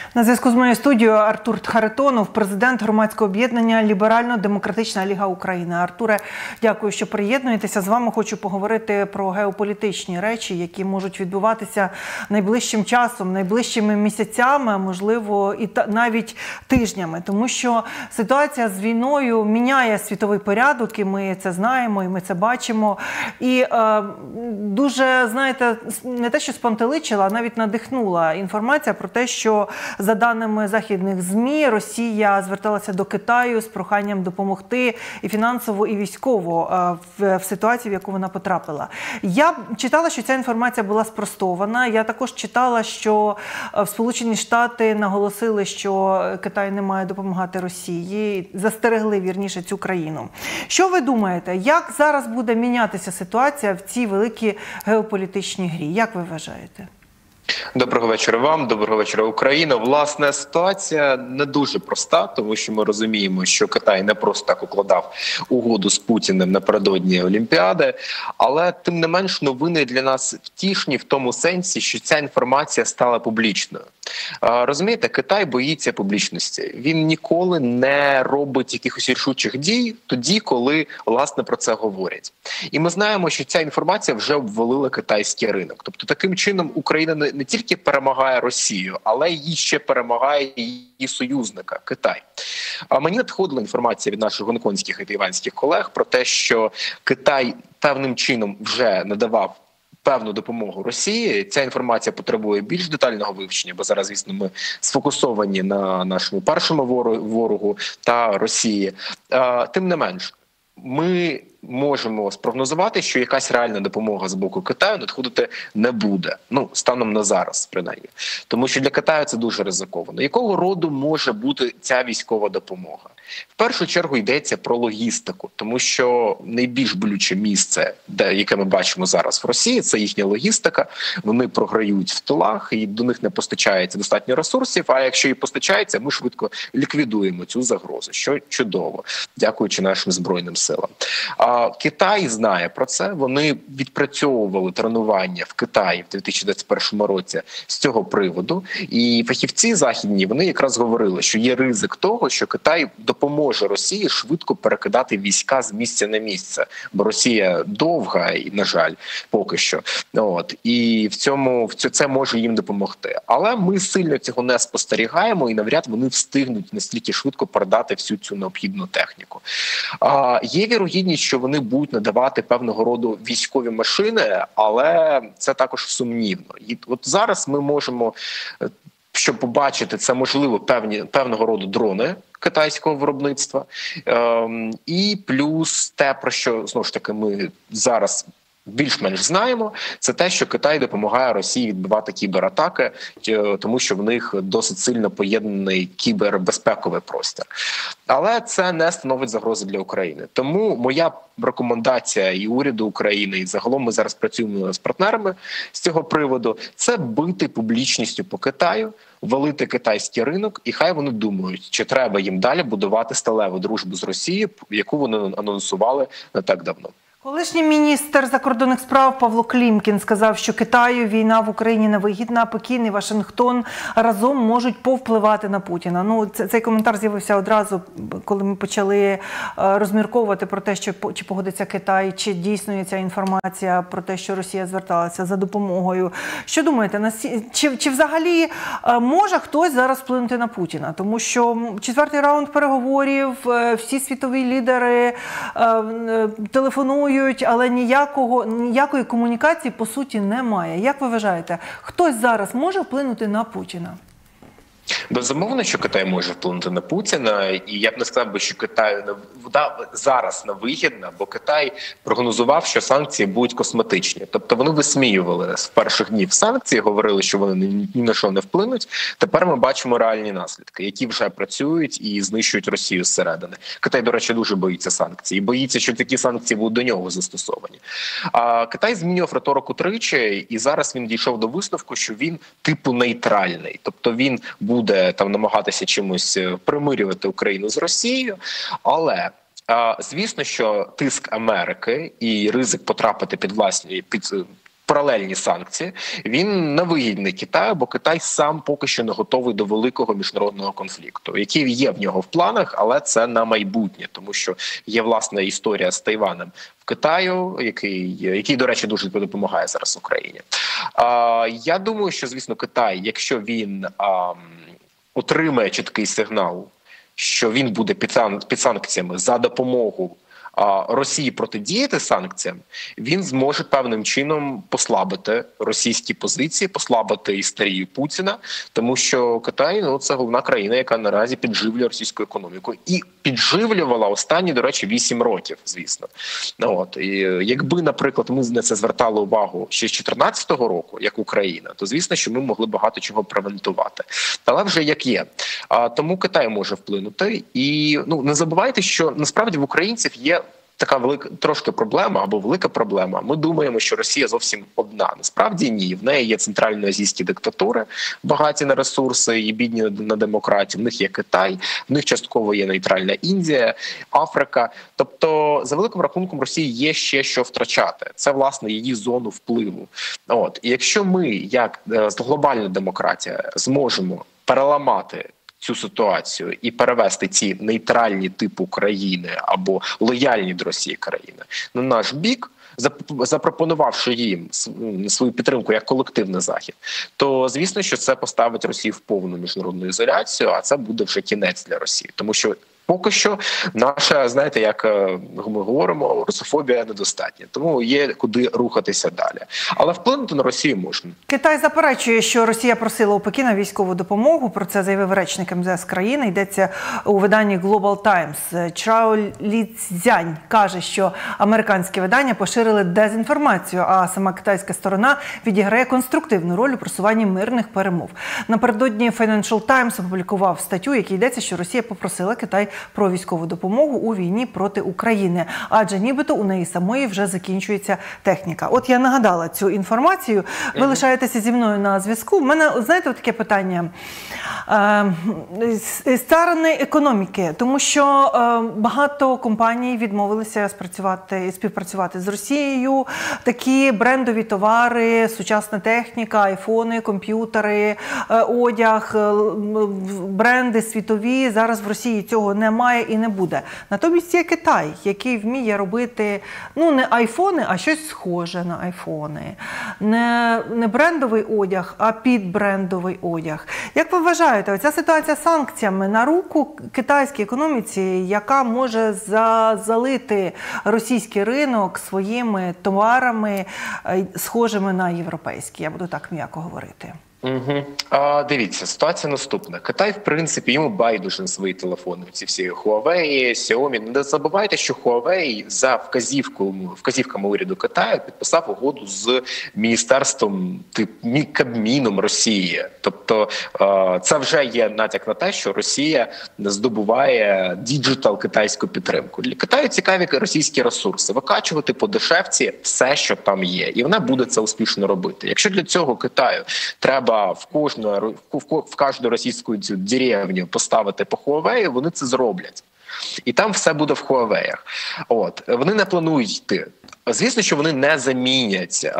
На зв'язку з моєю студією Артур Харитонов, президент громадського об'єднання «Ліберально-демократична ліга України». Артуре, дякую, що приєднуєтеся. З вами хочу поговорити про геополітичні речі, які можуть відбуватися найближчим часом, найближчими місяцями, можливо, і навіть тижнями. Тому що ситуація з війною міняє світовий порядок, і ми це знаємо, і ми це бачимо. І дуже, знаєте, не те, що спантеличила, а навіть надихнула інформація про те, що за даними західних ЗМІ, Росія зверталася до Китаю з проханням допомогти і фінансово, і військово в ситуації, в яку вона потрапила. Я читала, що ця інформація була спростована. Я також читала, що в Сполучені Штати наголосили, що Китай не має допомагати Росії, застерегли, вірніше, цю країну. Що ви думаєте, як зараз буде мінятися ситуація в цій великій геополітичній грі? Як ви вважаєте? Доброго вечора вам, доброго вечора Україна. Власне, ситуація не дуже проста, тому що ми розуміємо, що Китай не просто так укладав угоду з Путіним напередодні Олімпіади, але тим не менш новини для нас втішні в тому сенсі, що ця інформація стала публічною. Розумієте, Китай боїться публічності. Він ніколи не робить якихось рішучих дій тоді, коли, власне, про це говорять. І ми знаємо, що ця інформація вже обвалила китайський ринок. Тобто, таким чином Україна не тільки перемагає Росію, але й ще перемагає її союзника – Китай. А мені надходила інформація від наших гонконгських і тайванських колег про те, що Китай певним чином вже надавав певну допомогу Росії. Ця інформація потребує більш детального вивчення, бо зараз, звісно, ми сфокусовані на нашому першому ворогу та Росії. Тим не менш, ми можемо спрогнозувати, що якась реальна допомога з боку Китаю надходити не буде. Ну, станом на зараз, принаймні. Тому що для Китаю це дуже ризиковано. Якого роду може бути ця військова допомога? В першу чергу йдеться про логістику, тому що найбільш болюче місце, яке ми бачимо зараз в Росії, це їхня логістика. Вони програють в тилах, і до них не постачається достатньо ресурсів, а якщо і постачається, ми швидко ліквідуємо цю загрозу, що чудово, дякуючи нашим Збройним силам. Китай знає про це, вони відпрацьовували тренування в Китаї в 2021 році з цього приводу, і фахівці західні, вони якраз говорили, що є ризик того, що Китай допоможе Росії швидко перекидати війська з місця на місце, бо Росія довга, і, на жаль, поки що. І це може їм допомогти. Але ми сильно цього не спостерігаємо, і навряд вони встигнуть настільки швидко передати всю цю необхідну техніку. Є вірогідність, що вони будуть надавати певного роду військові машини, але це також сумнівно. І от зараз ми можемо, щоб побачити, це можливо певного роду дрони китайського виробництва, і плюс те, про що, знову ж таки, ми зараз більш-менш знаємо, це те, що Китай допомагає Росії відбивати кібератаки, тому що в них досить сильно поєднаний кібербезпековий простір. Але це не становить загрози для України. Тому моя рекомендація і уряду України, і загалом ми зараз працюємо з партнерами з цього приводу, це бити публічністю по Китаю, валити китайський ринок, і хай вони думають, чи треба їм далі будувати сталеву дружбу з Росією, яку вони анонсували не так давно. Колишній міністр закордонних справ Павло Клімкін сказав, що Китаю війна в Україні невигідна, а Пекін і Вашингтон разом можуть повпливати на Путіна. Ну, цей коментар з'явився одразу, коли ми почали розмірковувати про те, що чи погодиться Китай, чи дійсно є ця інформація про те, що Росія зверталася за допомогою. Що думаєте, чи взагалі може хтось зараз вплинути на Путіна? Тому що четвертий раунд переговорів, всі світові лідери телефонують, але ніякої комунікації, по суті, немає. Як ви вважаєте, хтось зараз може вплинути на Путіна? Безумовно, що Китай може вплинути на Путіна, і я б не сказав, що Китаю зараз невигідна, бо Китай прогнозував, що санкції будуть косметичні. Тобто вони висміювали з перших днів санкції, говорили, що вони ні на що не вплинуть. Тепер ми бачимо реальні наслідки, які вже працюють і знищують Росію зсередини. Китай, до речі, дуже боїться санкцій. І боїться, що такі санкції будуть до нього застосовані. А Китай змінював риторику тричі, і зараз він дійшов до висновку, що він типу нейтральний. Тобто він буде там намагатися чимось примирювати Україну з Росією, але звісно, що тиск Америки і ризик потрапити під паралельні санкції, він невигідний Китаю, бо Китай сам поки що не готовий до великого міжнародного конфлікту, який є в нього в планах, але це на майбутнє, тому що є власна історія з Тайванем в Китаю, який, до речі, дуже допомагає зараз Україні. Я думаю, що, звісно, Китай, якщо він отримає чіткий сигнал, що він буде під санкціями за допомогу Росії протидіяти санкціям, він зможе певним чином послабити російські позиції, послабити істерію Путіна, тому що Китай це головна країна, яка наразі підживлює російську економіку. І підживлювала останні, до речі, 8 років, звісно. І якби, наприклад, ми на це звертали увагу ще з 2014 року, як Україна, то, звісно, що ми могли багато чого превентувати. Але вже як є. Тому Китай може вплинути. І не забувайте, що насправді в українців є така велика трошки проблема або велика проблема. Ми думаємо, що Росія зовсім одна. Насправді ні. В неї є центральноазійські диктатури, багаті на ресурси і бідні на демократію. В них є Китай, в них частково є нейтральна Індія, Африка. Тобто, за великим рахунком, Росії є ще що втрачати. Це, власне, її зону впливу. І якщо ми, як глобальна демократія, зможемо переламати цю ситуацію і перевести ці нейтральні типу країни або лояльні до Росії країни на наш бік, запропонувавши їм свою підтримку як колективний захід, то звісно, що це поставить Росію в повну міжнародну ізоляцію, а це буде вже кінець для Росії. Тому що поки що наша, знаєте, як ми говоримо, русофобія недостатня. Тому є куди рухатися далі. Але вплинути на Росію можна. Китай заперечує, що Росія просила у Пекіна військову допомогу. Про це заявив речник МЗС країни. Йдеться у виданні Global Times. Чао Ліцзянь каже, що американські видання поширили дезінформацію, а сама китайська сторона відіграє конструктивну роль у просуванні мирних перемов. Напередодні Financial Times опублікував статтю, в якій йдеться, що Росія попросила Китай про військову допомогу у війні проти України, адже нібито у неї самої вже закінчується техніка. От я нагадала цю інформацію. Ви лишаєтеся зі мною на зв'язку. У мене, знаєте, таке питання. З сторони економіки, тому що багато компаній відмовилися співпрацювати з Росією. Такі брендові товари, сучасна техніка, айфони, комп'ютери, одяг, бренди світові. Зараз в Росії цього немає і не буде. Натомість є Китай, який вміє робити, не айфони, а щось схоже на айфони. Не брендовий одяг, а підбрендовий одяг. Як ви вважаєте, оця ситуація з санкціями на руку китайській економіці, яка може залити російський ринок своїми товарами, схожими на європейські? Я буду так м'яко говорити. Дивіться, ситуація наступна. Китай, в принципі, йому байдуже на свої телефони. Ці всі Huawei, Xiaomi. Не забувайте, що Huawei за вказівками уряду Китаю підписав угоду з міністерством, Кабміном Росії. Тобто це вже є натяк на те, що Росія здобуває діджитал китайську підтримку. Для Китаю цікаві російські ресурси. Викачувати по дешевці все, що там є. І вона буде це успішно робити. Якщо для цього Китаю треба в кожну російську цю деревню поставити по Huawei, вони це зроблять. І там все буде в Huawei. Вони не планують йти. Звісно, що вони не замінять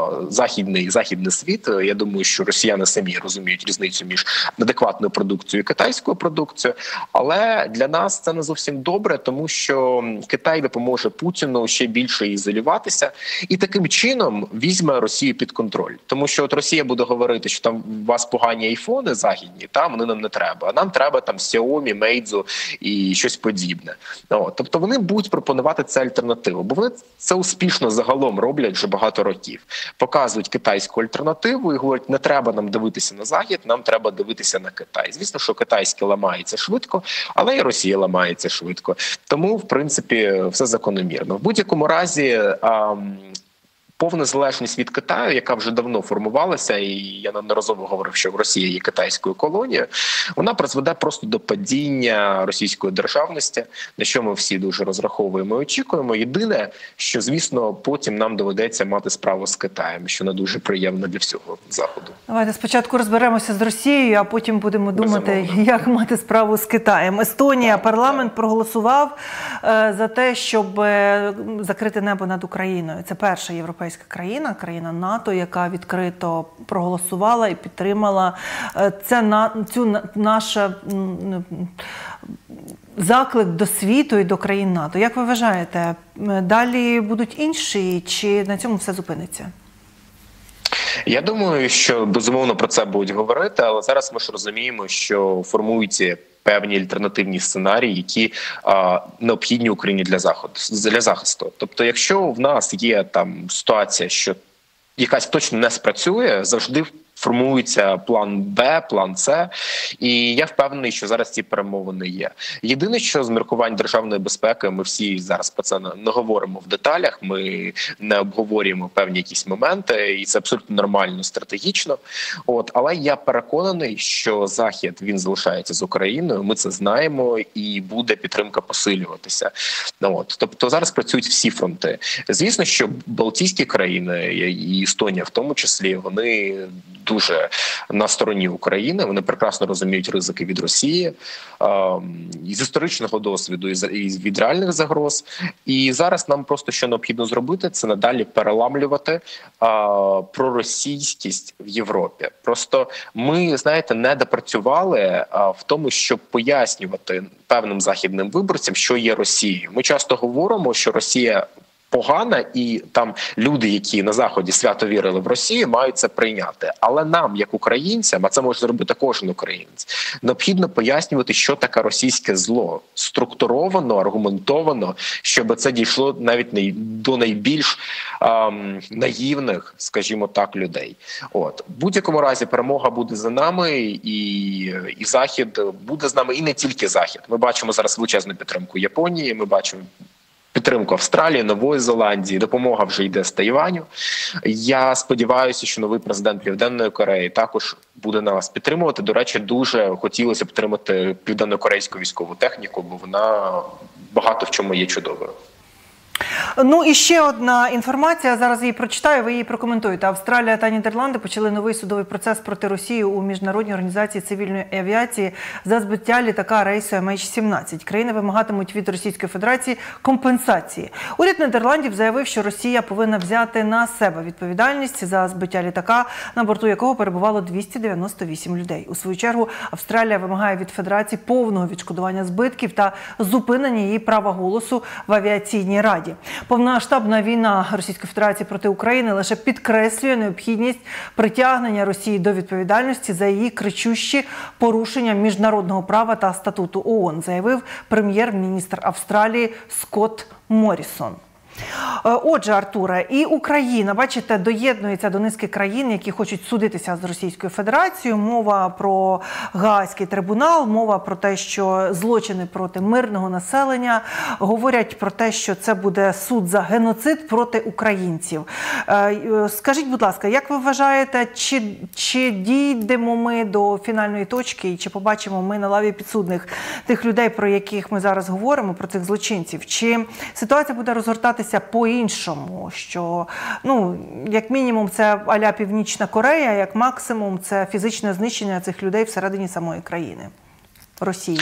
західний світ. Я думаю, що росіяни самі розуміють різницю між адекватною продукцією і китайською продукцією. Але для нас це не зовсім добре, тому що Китай допоможе Путіну ще більше ізолюватися і таким чином візьме Росію під контроль. Тому що Росія буде говорити, що там у вас погані айфони західні, вони нам не треба. А нам треба там Xiaomi, Meizu і щось подібне. Тобто вони будуть пропонувати це альтернативу, бо вони це успішно загалом роблять вже багато років. Показують китайську альтернативу і говорять, не треба нам дивитися на Захід, нам треба дивитися на Китай. Звісно, що китайське ламається швидко, але і Росія ламається швидко. Тому, в принципі, все закономірно. В будь-якому разі, повна залежність від Китаю, яка вже давно формувалася, і я неодноразово говорив, що в Росії є китайською колонією, вона призведе просто до падіння російської державності, на що ми всі дуже розраховуємо і очікуємо. Єдине, що, звісно, потім нам доведеться мати справу з Китаєм, що не дуже приємно для всього Заходу. Давайте спочатку розберемося з Росією, а потім будемо думати, як мати справу з Китаєм. Естонія, парламент проголосував за те, щоб закрити небо над Україною. Це перша європейська європейська країна, країна НАТО, яка відкрито проголосувала і підтримала наш заклик до світу і до країн НАТО. Як ви вважаєте, далі будуть інші, чи на цьому все зупиниться? Я думаю, що безумовно про це будуть говорити, але зараз ми ж розуміємо, що формуються певні альтернативні сценарії, які необхідні Україні для захисту. Тобто, якщо в нас є там ситуація, що якась точно не спрацює, завжди формується план Б, план С, і я впевнений, що зараз ці перемовини є. Єдине, що з міркувань державної безпеки, ми всі зараз про це не говоримо в деталях, ми не обговорюємо певні якісь моменти, і це абсолютно нормально, стратегічно. Але я переконаний, що Захід, він залишається з Україною, ми це знаємо, і буде підтримка посилюватися. Тобто зараз працюють всі фронти. Звісно, що Балтійські країни, і Естонія в тому числі, вони дуже на стороні України, вони прекрасно розуміють ризики від Росії, із історичного досвіду, і від реальних загроз. І зараз нам просто що необхідно зробити, це надалі переламлювати проросійськість в Європі. Просто ми, знаєте, не допрацювали в тому, щоб пояснювати певним західним виборцям, що є Росією. Ми часто говоримо, що Росія погана, і там люди, які на Заході свято вірили в Росію, мають це прийняти. Але нам, як українцям, а це може зробити кожен українець, необхідно пояснювати, що таке російське зло. Структуровано, аргументовано, щоб це дійшло навіть до найбільш наївних, скажімо так, людей. В будь-якому разі перемога буде за нами, і Захід буде з нами, і не тільки Захід. Ми бачимо зараз величезну підтримку Японії, ми бачимо підтримку Австралії, Нової Зеландії, допомога вже йде з Тайваню. Я сподіваюся, що новий президент Південної Кореї також буде нас підтримувати. До речі, дуже хотілося підтримати південно-корейську військову техніку, бо вона багато в чому є чудовою. Ну і ще одна інформація, зараз її прочитаю, ви її прокоментуєте. Австралія та Нідерланди почали новий судовий процес проти Росії у Міжнародній організації цивільної авіації за збиття літака рейсу MH17. Країни вимагатимуть від Російської Федерації компенсації. Уряд Нідерландів заявив, що Росія повинна взяти на себе відповідальність за збиття літака, на борту якого перебувало 298 людей. У свою чергу Австралія вимагає від Федерації повного відшкодування збитків та зупинення її права голосу в авіаційній раді. Повномасштабна війна Російської Федерації проти України лише підкреслює необхідність притягнення Росії до відповідальності за її кричущі порушення міжнародного права та статуту ООН, заявив прем'єр-міністр Австралії Скотт Морісон. Отже, Артуре, і Україна, бачите, доєднується до низки країн, які хочуть судитися з Російською Федерацією. Мова про Гаазький трибунал, мова про те, що злочини проти мирного населення, говорять про те, що це буде суд за геноцид проти українців. Скажіть, будь ласка, як ви вважаєте, чи дійдемо ми до фінальної точки, і чи побачимо ми на лаві підсудних тих людей, про яких ми зараз говоримо, про цих злочинців? Чи ситуація буде розгортатися по-іншому, що, як мінімум, це а-ля Північна Корея, як максимум, це фізичне знищення цих людей всередині самої країни? Росія.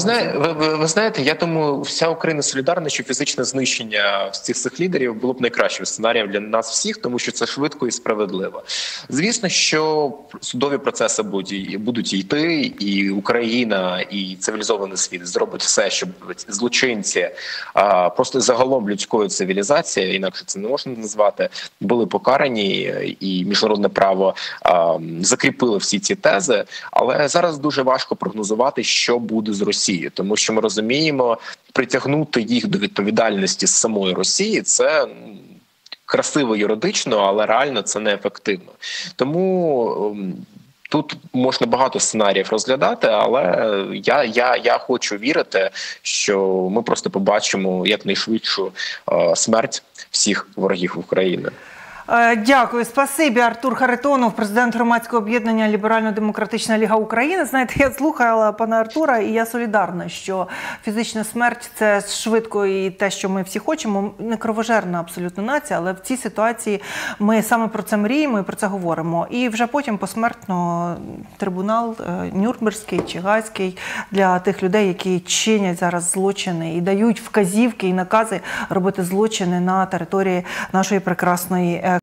Ви знаєте, я думаю, вся Україна солідарна, що фізичне знищення цих лідерів було б найкращим сценарієм для нас всіх, тому що це швидко і справедливо. Звісно, що судові процеси будуть йти, і Україна, і цивілізований світ зробить все, щоб злочинці, просто загалом людської цивілізації, інакше це не можна назвати, були покарані, і міжнародне право закріпило всі ці тези. Але зараз дуже важко прогнозувати, що буде з Росією, тому що ми розуміємо, притягнути їх до відповідальності з самої Росії – це красиво юридично, але реально це неефективно. Тому тут можна багато сценаріїв розглядати, але я хочу вірити, що ми просто побачимо якнайшвидшу смерть всіх ворогів України. Дякую. Спасибі. Артур Харитонов, президент громадського об'єднання «Ліберально-демократична ліга України». Знаєте, я слухала пана Артура, і я солідарна, що фізична смерть – це швидко і те, що ми всі хочемо. Не кровожерна абсолютно нація, але в цій ситуації ми саме про це мріємо і про це говоримо. І вже потім посмертно трибунал Нюрнберзький чи Гаазький для тих людей, які чинять зараз злочини і дають вказівки і накази робити злочини на території нашої прекрасної